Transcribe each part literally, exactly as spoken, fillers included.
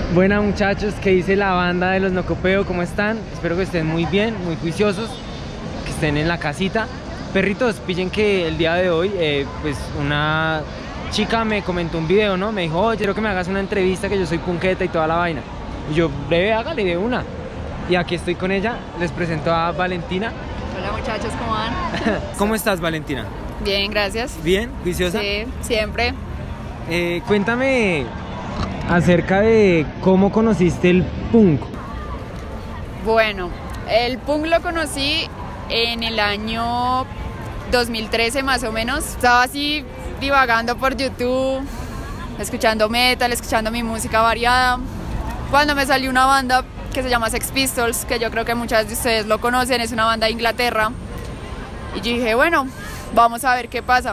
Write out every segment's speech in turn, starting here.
Buenas muchachos, ¿qué dice la banda de los No Copeo? ¿Cómo están? Espero que estén muy bien, muy juiciosos, que estén en la casita. Perritos, pillen que el día de hoy, eh, pues una chica me comentó un video, ¿no? Me dijo, oye, quiero que me hagas una entrevista, que yo soy punqueta y toda la vaina. Y yo, breve, hágale de una. Y aquí estoy con ella, les presento a Valentina. Hola muchachos, ¿cómo van? ¿Cómo estás, Valentina? Bien, gracias. ¿Bien? ¿Juiciosa? Sí, siempre. Eh, cuéntame acerca de cómo conociste el punk. Bueno, el punk lo conocí en el año dos mil trece más o menos. Estaba así divagando por YouTube, escuchando metal, escuchando mi música variada, cuando me salió una banda que se llama Sex Pistols, que yo creo que muchas de ustedes lo conocen, es una banda de Inglaterra. Y yo dije, bueno, vamos a ver qué pasa.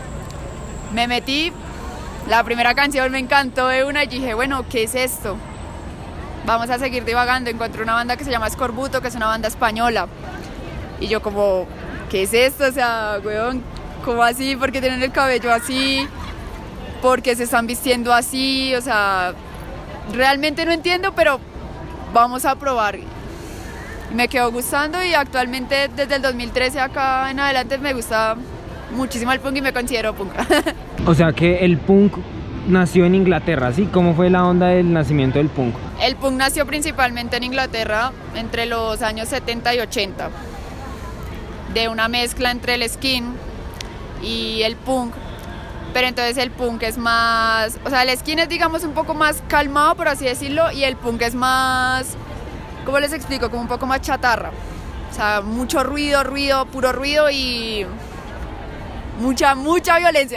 Me metí, la primera canción me encantó de una y dije, bueno, ¿qué es esto? Vamos a seguir divagando. Encontré una banda que se llama Scorbuto, que es una banda española. Y yo como, ¿qué es esto? O sea, weón, ¿cómo así? ¿Por qué tienen el cabello así? ¿Por qué se están vistiendo así? O sea, realmente no entiendo, pero vamos a probar. Me quedó gustando y actualmente desde el dos mil trece acá en adelante me gusta muchísimo el punk y me considero punk. O sea que el punk nació en Inglaterra, ¿sí? ¿Cómo fue la onda del nacimiento del punk? El punk nació principalmente en Inglaterra entre los años setenta y ochenta, de una mezcla entre el skin y el punk. Pero entonces el punk es más, o sea, el skin es digamos un poco más calmado, por así decirlo, y el punk es más, ¿cómo les explico? Como un poco más chatarra. O sea, mucho ruido, ruido, puro ruido y mucha, mucha violencia.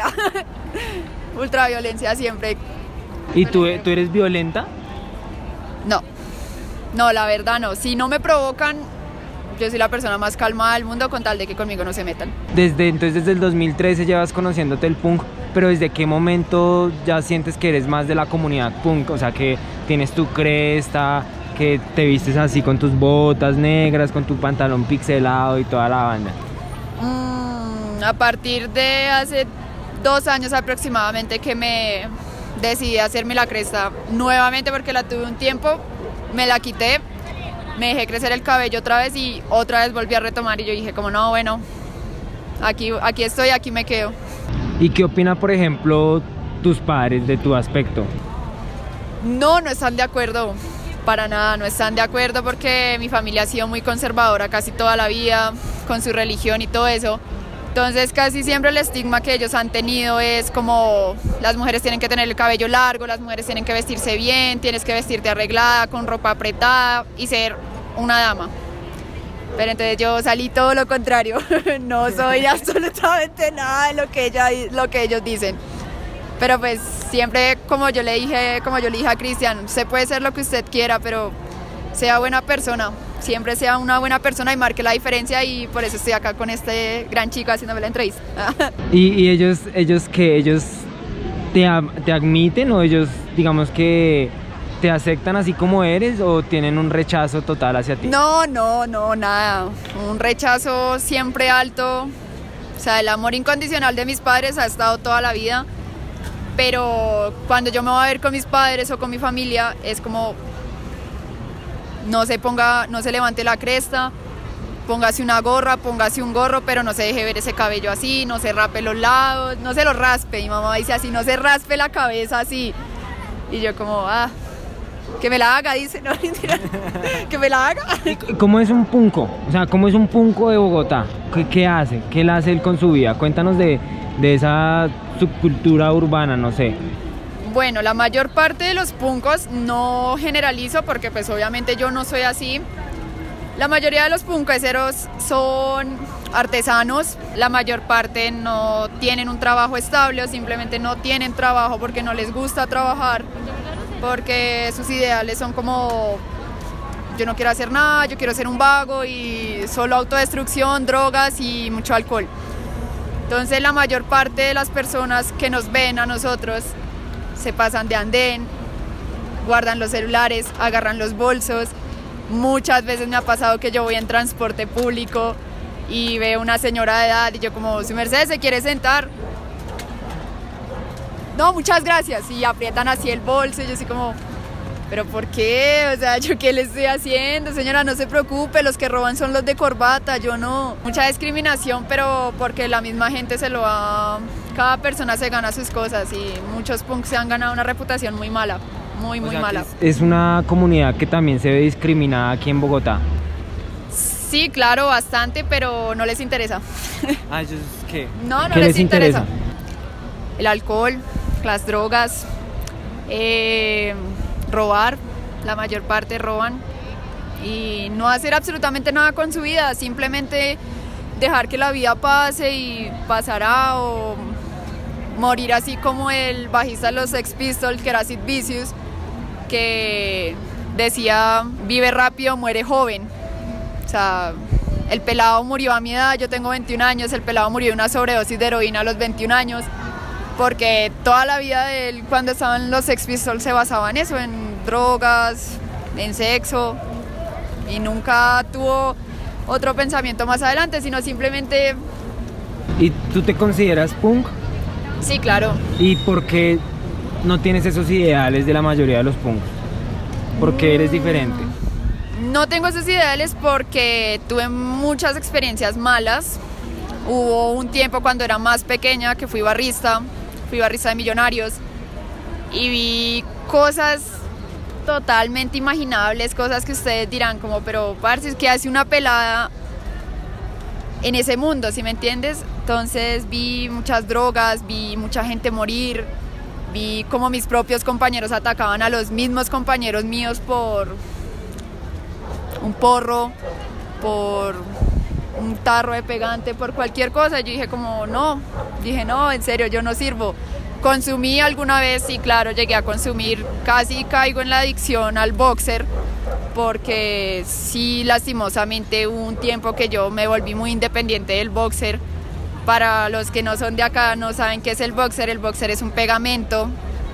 Ultra violencia siempre. ¿Y tú, tú eres violenta? No, no, la verdad no. Si no me provocan, yo soy la persona más calmada del mundo con tal de que conmigo no se metan. Desde entonces, desde el dos mil trece llevas conociéndote el punk, pero ¿desde qué momento ya sientes que eres más de la comunidad punk? O sea, que tienes tu cresta, que te vistes así con tus botas negras, con tu pantalón pixelado y toda la banda. Mm, a partir de hace dos años aproximadamente que me decidí a hacerme la cresta nuevamente porque la tuve un tiempo, me la quité, me dejé crecer el cabello otra vez y otra vez volví a retomar y yo dije como no, bueno, aquí, aquí estoy, aquí me quedo. ¿Y qué opina, por ejemplo, tus padres de tu aspecto? No, no están de acuerdo, para nada, no están de acuerdo porque mi familia ha sido muy conservadora casi toda la vida, con su religión y todo eso. Entonces casi siempre el estigma que ellos han tenido es como las mujeres tienen que tener el cabello largo, las mujeres tienen que vestirse bien, tienes que vestirte arreglada, con ropa apretada y ser una dama. Pero entonces yo salí todo lo contrario, no soy absolutamente nada de lo que, ella, lo que ellos dicen. Pero pues siempre como yo le dije, como yo le dije a Cristian, usted puede ser lo que usted quiera, pero sea buena persona. Siempre sea una buena persona y marque la diferencia y por eso estoy acá con este gran chico haciéndome la entrevista. ¿Y, y ellos, ellos qué? ¿Ellos te, te admiten o ellos, digamos que te aceptan así como eres o tienen un rechazo total hacia ti? No, no, no, nada. Un rechazo siempre alto. O sea, el amor incondicional de mis padres ha estado toda la vida, pero cuando yo me voy a ver con mis padres o con mi familia es como no se ponga, no se levante la cresta, póngase una gorra, póngase un gorro, pero no se deje ver ese cabello así, no se rape los lados, no se lo raspe. Mi mamá dice así, no se raspe la cabeza así. Y yo como, ah, que me la haga, dice, no, mentira, que me la haga. ¿Cómo es un punco? O sea, ¿cómo es un punco de Bogotá? ¿Qué, qué hace? ¿Qué le hace él con su vida? Cuéntanos de, de esa subcultura urbana, no sé. Bueno, la mayor parte de los punkos, no generalizo porque pues obviamente yo no soy así. La mayoría de los punkeseros son artesanos, la mayor parte no tienen un trabajo estable o simplemente no tienen trabajo porque no les gusta trabajar, porque sus ideales son como yo no quiero hacer nada, yo quiero ser un vago y solo autodestrucción, drogas y mucho alcohol. Entonces la mayor parte de las personas que nos ven a nosotros se pasan de andén, guardan los celulares, agarran los bolsos. Muchas veces me ha pasado que yo voy en transporte público y veo una señora de edad y yo como, ¿su merced se quiere sentar? No, muchas gracias. Y aprietan así el bolso y yo así como, ¿pero por qué? O sea, ¿yo qué le estoy haciendo? Señora, no se preocupe, los que roban son los de corbata, yo no. Mucha discriminación, pero porque la misma gente se lo ha... Cada persona se gana sus cosas y muchos punks se han ganado una reputación muy mala, muy, muy O sea, mala. Es una comunidad que también se ve discriminada aquí en Bogotá. Sí, claro, bastante, pero no les interesa. Ah, ¿ellos qué? No, no ¿Qué les, les interesa? interesa? El alcohol, las drogas, eh, robar, la mayor parte roban y no hacer absolutamente nada con su vida, simplemente dejar que la vida pase y pasará, o morir así como el bajista de los Sex Pistols, que era Sid Vicious, que decía vive rápido, muere joven. O sea, el pelado murió a mi edad, yo tengo veintiún años, el pelado murió de una sobredosis de heroína a los veintiún años, porque toda la vida de él, cuando estaban los Sex Pistols, se basaba en eso, en drogas, en sexo, y nunca tuvo otro pensamiento más adelante, sino simplemente... ¿Y tú te consideras punk? Sí, claro. ¿Y por qué no tienes esos ideales de la mayoría de los punks? ¿Por qué eres diferente? No tengo esos ideales porque tuve muchas experiencias malas. Hubo un tiempo cuando era más pequeña que fui barrista, fui barrista de Millonarios y vi cosas totalmente imaginables, cosas que ustedes dirán como, pero parce, ¿qué hace una pelada en ese mundo? ¿Sí me entiendes? Entonces vi muchas drogas, vi mucha gente morir, vi cómo mis propios compañeros atacaban a los mismos compañeros míos por un porro, por un tarro de pegante, por cualquier cosa. Yo dije como no, dije no, en serio, yo no sirvo. Consumí alguna vez, sí, claro, llegué a consumir, casi caigo en la adicción al boxer, porque sí, lastimosamente hubo un tiempo que yo me volví muy independiente del boxer. Para los que no son de acá, no saben qué es el boxer, el boxer es un pegamento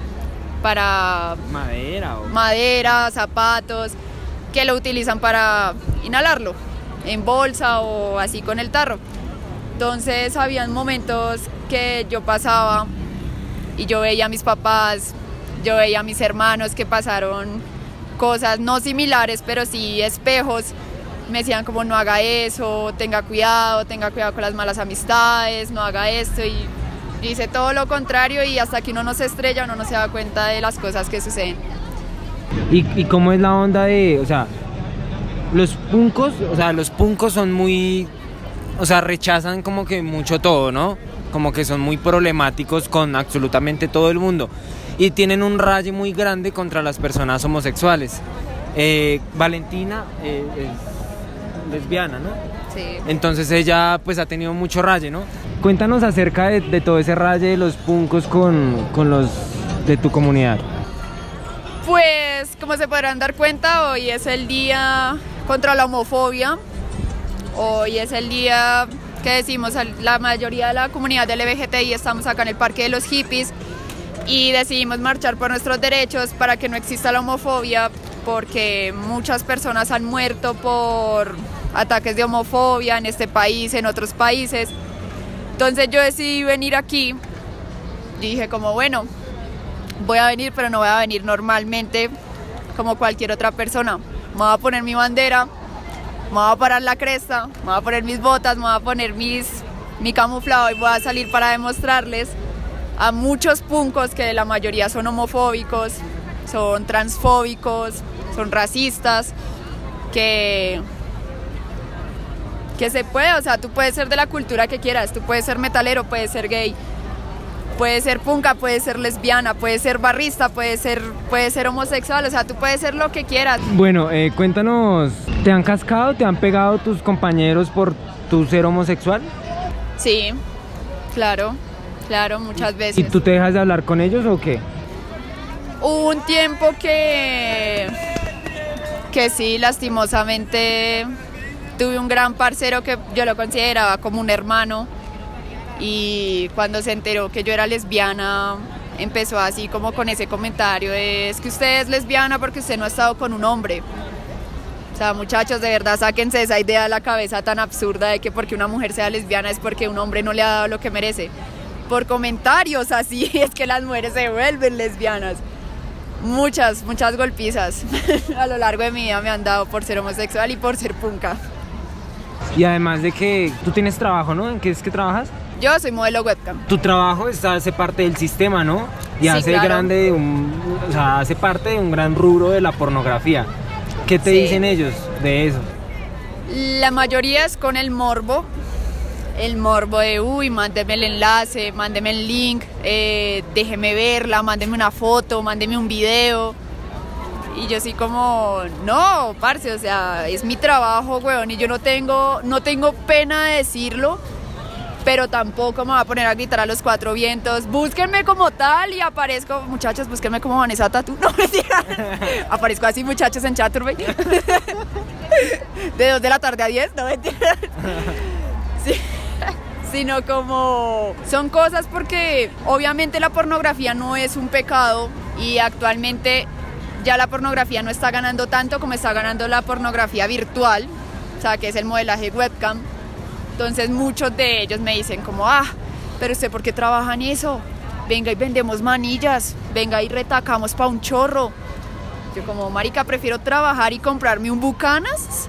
para ¿Madera o...? madera, zapatos, que lo utilizan para inhalarlo en bolsa o así con el tarro. Entonces habían momentos que yo pasaba y yo veía a mis papás, yo veía a mis hermanos que pasaron cosas no similares, pero sí espejos. Me decían como no haga eso, tenga cuidado, tenga cuidado con las malas amistades, no haga esto, y hice todo lo contrario, y hasta que uno no se estrella uno no se da cuenta de las cosas que suceden. ¿Y, y cómo es la onda de, o sea, los punkos, o sea, los punkos son muy, o sea, rechazan como que mucho todo, ¿no? Como que son muy problemáticos con absolutamente todo el mundo y tienen un raye muy grande contra las personas homosexuales. Eh, Valentina eh, es lesbiana, ¿no? Sí. Entonces ella pues ha tenido mucho raye, ¿no? Cuéntanos acerca de, de todo ese raye de los punkos con, con los de tu comunidad. Pues como se podrán dar cuenta, hoy es el día contra la homofobia. Hoy es el día que decimos, la mayoría de la comunidad L G B T I estamos acá en el Parque de los Hippies y decidimos marchar por nuestros derechos para que no exista la homofobia, porque muchas personas han muerto por ataques de homofobia en este país, en otros países. Entonces yo decidí venir aquí y dije como bueno, voy a venir, pero no voy a venir normalmente como cualquier otra persona. Me voy a poner mi bandera, me voy a parar la cresta, me voy a poner mis botas, me voy a poner mis, mi camuflado y voy a salir para demostrarles a muchos punkos que la mayoría son homofóbicos, son transfóbicos, son racistas, que, que se puede, o sea, tú puedes ser de la cultura que quieras, tú puedes ser metalero, puedes ser gay, puedes ser punka, puedes ser lesbiana, puedes ser barrista, puedes ser, puedes ser homosexual, o sea, tú puedes ser lo que quieras. Bueno, eh, cuéntanos, ¿te han cascado, te han pegado tus compañeros por tu ser homosexual? Sí, claro, claro, muchas veces. ¿Y tú te dejas de hablar con ellos o qué? Hubo un tiempo que, que sí, lastimosamente tuve un gran parcero que yo lo consideraba como un hermano, y cuando se enteró que yo era lesbiana empezó así como con ese comentario de es que usted es lesbiana porque usted no ha estado con un hombre. O sea, muchachos, de verdad sáquense esa idea de la cabeza tan absurda de que porque una mujer sea lesbiana es porque un hombre no le ha dado lo que merece. Por comentarios así es que las mujeres se vuelven lesbianas. Muchas, muchas golpizas a lo largo de mi vida me han dado por ser homosexual y por ser punka. Y además de que tú tienes trabajo, ¿no? ¿En qué es que trabajas? Yo soy modelo webcam. Tu trabajo está, hace parte del sistema, ¿no? Y Sí, hace claro. grande, un, o sea, hace parte de un gran rubro de la pornografía. ¿Qué te Sí. dicen ellos de eso? La mayoría es con el morbo. El morbo de, uy, mándeme el enlace, mándeme el link, eh, déjeme verla, mándeme una foto, mándeme un video. Y yo sí como, no, parce, o sea, es mi trabajo, weón, y yo no tengo, no tengo pena de decirlo, pero tampoco me voy a poner a gritar a los cuatro vientos, búsquenme como tal y aparezco, muchachos, búsquenme como Vanessa Tatu, no, mentira, aparezco así, muchachos, en Chaturbey, de dos de la tarde a diez, no, mentira, sí. Sino como son cosas porque obviamente la pornografía no es un pecado y actualmente ya la pornografía no está ganando tanto como está ganando la pornografía virtual, o sea, que es el modelaje webcam. Entonces muchos de ellos me dicen como, ah, pero usted ¿por qué trabaja en eso? Venga y vendemos manillas, venga y retacamos pa' un chorro. Yo como, marica, prefiero trabajar y comprarme un Bucanas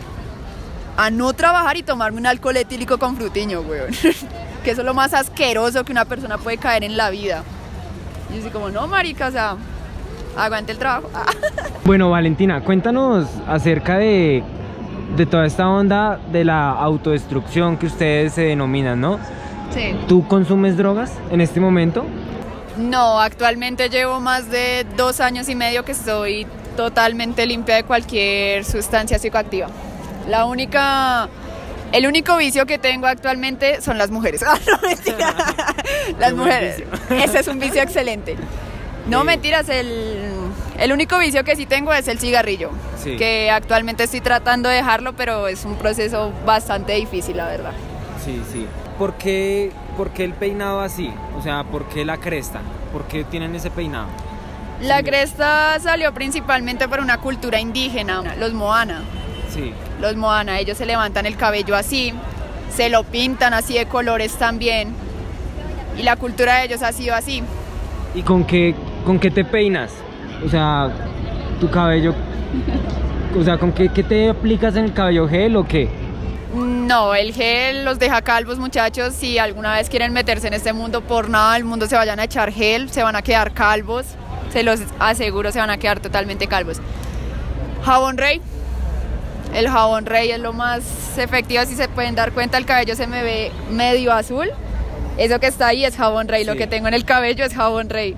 a no trabajar y tomarme un alcohol etílico con frutiño, weón. Que eso es lo más asqueroso que una persona puede caer en la vida. Y yo así como, no, marica, o sea, aguante el trabajo. Bueno, Valentina, cuéntanos acerca de, de toda esta onda de la autodestrucción que ustedes se denominan, ¿no? Sí. ¿Tú consumes drogas en este momento? No, actualmente llevo más de dos años y medio que estoy totalmente limpia de cualquier sustancia psicoactiva. La única, el único vicio que tengo actualmente son las mujeres. Ah, no, mentira. Las mujeres. Ese es un vicio excelente. No, Sí. mentiras, el, el único vicio que sí tengo es el cigarrillo. Sí. Que actualmente estoy tratando de dejarlo, pero es un proceso bastante difícil, la verdad. Sí, sí. ¿Por qué, por qué el peinado así? O sea, ¿por qué la cresta? ¿Por qué tienen ese peinado? La cresta salió principalmente por una cultura indígena, los Moana. Sí. Los Moana, ellos se levantan el cabello así, se lo pintan así de colores también, y la cultura de ellos ha sido así. ¿Y con qué, con qué te peinas? O sea, tu cabello, o sea, ¿con qué, qué te aplicas en el cabello, gel o qué? No, el gel los deja calvos, muchachos. Si alguna vez quieren meterse en este mundo, por nada del mundo se vayan a echar gel, se van a quedar calvos, se los aseguro, se van a quedar totalmente calvos. Jabón Rey. El jabón Rey es lo más efectivo, si se pueden dar cuenta, el cabello se me ve medio azul. Eso que está ahí es jabón Rey, Sí. lo que tengo en el cabello es jabón Rey.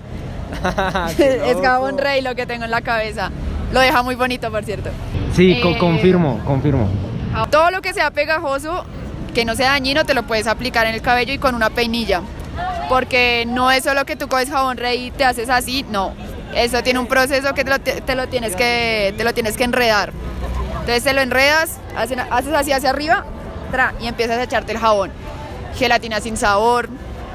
Es jabón Rey lo que tengo en la cabeza. Lo deja muy bonito, por cierto. Sí, co- Eh, confirmo, confirmo. Todo lo que sea pegajoso, que no sea dañino, te lo puedes aplicar en el cabello y con una peinilla. Porque no es solo que tú coges jabón Rey y te haces así, no. Eso tiene un proceso que te lo, te lo, tienes, que, te lo tienes que enredar. Entonces te lo enredas, haces, haces así hacia arriba tra, y empiezas a echarte el jabón. Gelatina sin sabor,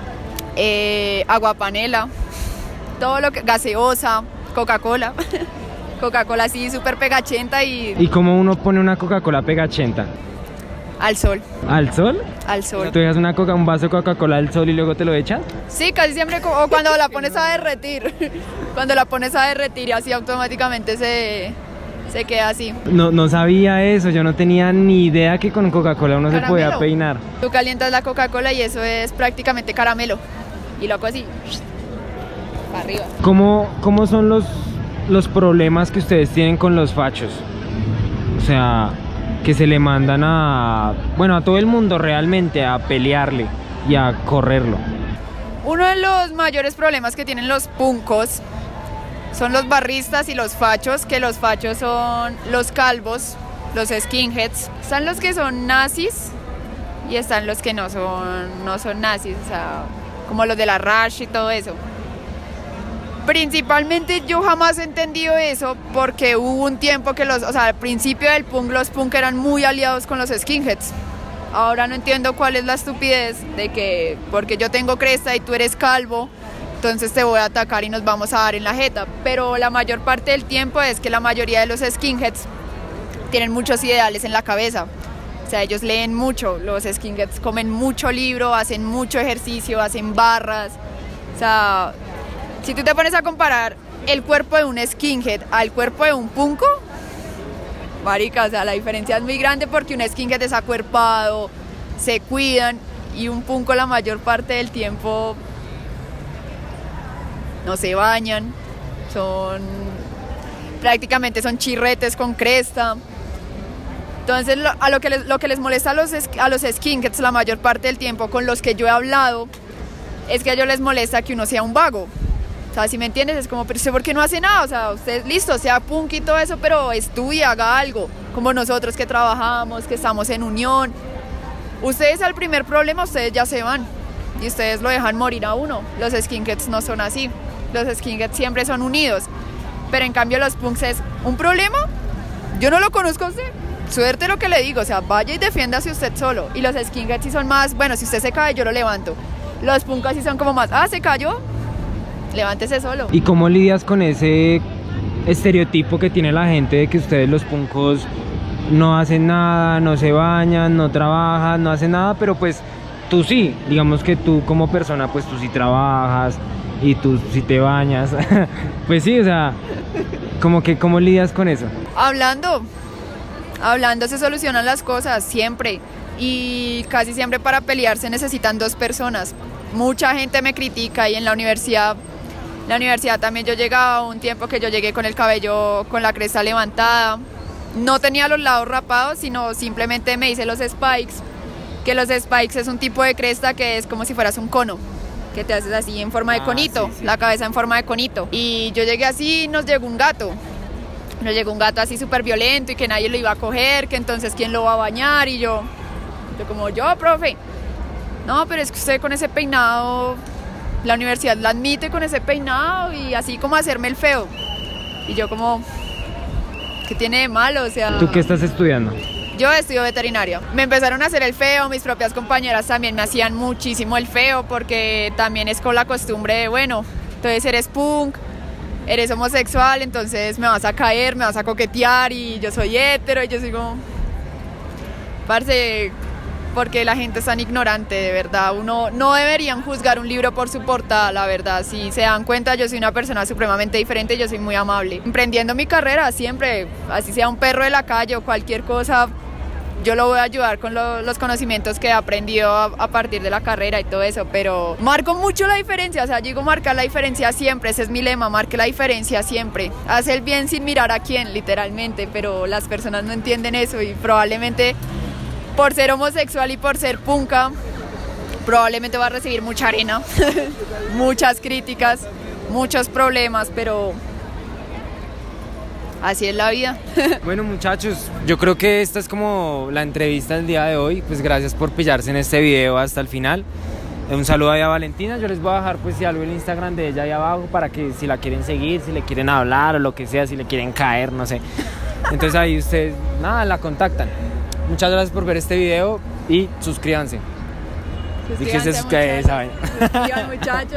eh, agua panela, todo lo que, gaseosa, Coca-Cola. Coca-Cola así súper pegachenta y ¿Y cómo uno pone una Coca-Cola pegachenta? al sol, ¿Al sol? al sol. ¿Tú dejas una coca, un vaso de Coca-Cola al sol y luego te lo echas? Sí, casi siempre, co- o cuando la pones a derretir, cuando la pones a derretir y así automáticamente se, se queda así. No, no sabía eso, yo no tenía ni idea que con Coca-Cola uno se podía Caramelo. peinar. Tú calientas la Coca-Cola y eso es prácticamente caramelo. Y lo hago así, para arriba. ¿Cómo, cómo son los, los problemas que ustedes tienen con los fachos? O sea, que se le mandan a, bueno, a todo el mundo realmente a pelearle y a correrlo. Uno de los mayores problemas que tienen los puncos son los barristas y los fachos, que los fachos son los calvos, los skinheads. Están los que son nazis y están los que no son, no son nazis, o sea, como los de la Rash y todo eso. Principalmente yo jamás he entendido eso porque hubo un tiempo que los, o sea, al principio del punk los punk eran muy aliados con los skinheads. Ahora no entiendo cuál es la estupidez de que porque yo tengo cresta y tú eres calvo, entonces te voy a atacar y nos vamos a dar en la jeta. Pero la mayor parte del tiempo es que la mayoría de los skinheads tienen muchos ideales en la cabeza. O sea, ellos leen mucho, los skinheads comen mucho libro, hacen mucho ejercicio, hacen barras. O sea, si tú te pones a comparar el cuerpo de un skinhead al cuerpo de un punko, marica, o sea, la diferencia es muy grande porque un skinhead es acuerpado, se cuidan, y un punko la mayor parte del tiempo no se bañan, son prácticamente son chirretes con cresta. Entonces lo, a lo que les, lo que les molesta a los, a los skinheads la mayor parte del tiempo con los que yo he hablado es que a ellos les molesta que uno sea un vago. O sea, si me entiendes, es como, pero usted ¿por qué no hace nada? O sea, usted listo, sea punk y todo eso, pero estudie, haga algo, como nosotros que trabajamos, que estamos en unión. Ustedes al primer problema, ustedes ya se van y ustedes lo dejan morir a uno. Los skinheads no son así, los skinheads siempre son unidos, pero en cambio los punks es un problema, yo no lo conozco a usted, suerte lo que le digo, o sea, vaya y defiéndase usted solo. Y los skinheads sí son más, bueno, si usted se cae yo lo levanto. Los punks sí son como más, ah, se cayó, levántese solo. ¿Y cómo lidias con ese estereotipo que tiene la gente de que ustedes los punkos no hacen nada, no se bañan, no trabajan, no hacen nada, pero pues tú sí, digamos que tú como persona pues tú sí trabajas y tú sí te bañas? Pues sí, o sea, como que ¿cómo lidias con eso? Hablando, hablando se solucionan las cosas siempre, y casi siempre para pelear se necesitan dos personas. Mucha gente me critica y en la universidad, la universidad también yo llegaba un tiempo que yo llegué con el cabello, con la cresta levantada, no tenía los lados rapados, sino simplemente me hice los spikes, que los spikes es un tipo de cresta que es como si fueras un cono, que te haces así en forma de conito, ah, sí, sí. La cabeza en forma de conito. Y yo llegué así y nos llegó un gato, nos llegó un gato así súper violento y que nadie lo iba a coger, que entonces quién lo va a bañar, y yo, yo como yo, profe, no, pero es que usted con ese peinado, la universidad la admite con ese peinado y así como hacerme el feo. Y yo como, ¿qué tiene de malo? O sea, ¿tú qué estás estudiando? Yo estudio veterinaria. Me empezaron a hacer el feo, mis propias compañeras también me hacían muchísimo el feo, porque también es con la costumbre de, bueno, entonces eres punk, eres homosexual, entonces me vas a caer, me vas a coquetear, y yo soy hétero, y yo soy como, parce, porque la gente es tan ignorante, de verdad. Uno no deberían juzgar un libro por su portada, la verdad. Si se dan cuenta, yo soy una persona supremamente diferente, yo soy muy amable. Emprendiendo mi carrera siempre, así sea un perro de la calle o cualquier cosa, yo lo voy a ayudar con lo, los conocimientos que he aprendido a, a partir de la carrera y todo eso, pero marco mucho la diferencia, o sea, digo marcar la diferencia siempre, ese es mi lema, marque la diferencia siempre. Haz el bien sin mirar a quién, literalmente, pero las personas no entienden eso, y probablemente por ser homosexual y por ser punka, probablemente va a recibir mucha arena, muchas críticas, muchos problemas, pero así es la vida. Bueno, muchachos, yo creo que esta es como la entrevista del día de hoy. Pues gracias por pillarse en este video hasta el final. Un saludo ahí a Valentina. Yo les voy a dejar pues si algo el Instagram de ella ahí abajo, para que si la quieren seguir, si le quieren hablar o lo que sea, si le quieren caer, no sé. Entonces ahí ustedes, nada, la contactan. Muchas gracias por ver este video y suscríbanse. Suscríbanse, Y que se suscriban, ¿saben? Suscríbanse, muchachos.